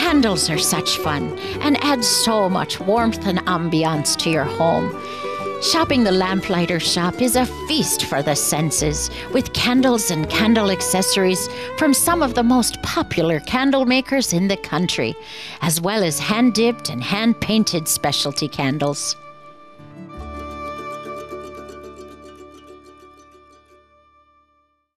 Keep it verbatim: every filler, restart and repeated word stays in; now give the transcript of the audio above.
Candles are such fun and add so much warmth and ambiance to your home. Shopping the Lamplighter shop is a feast for the senses, with candles and candle accessories from some of the most popular candle makers in the country, as well as hand-dipped and hand-painted specialty candles.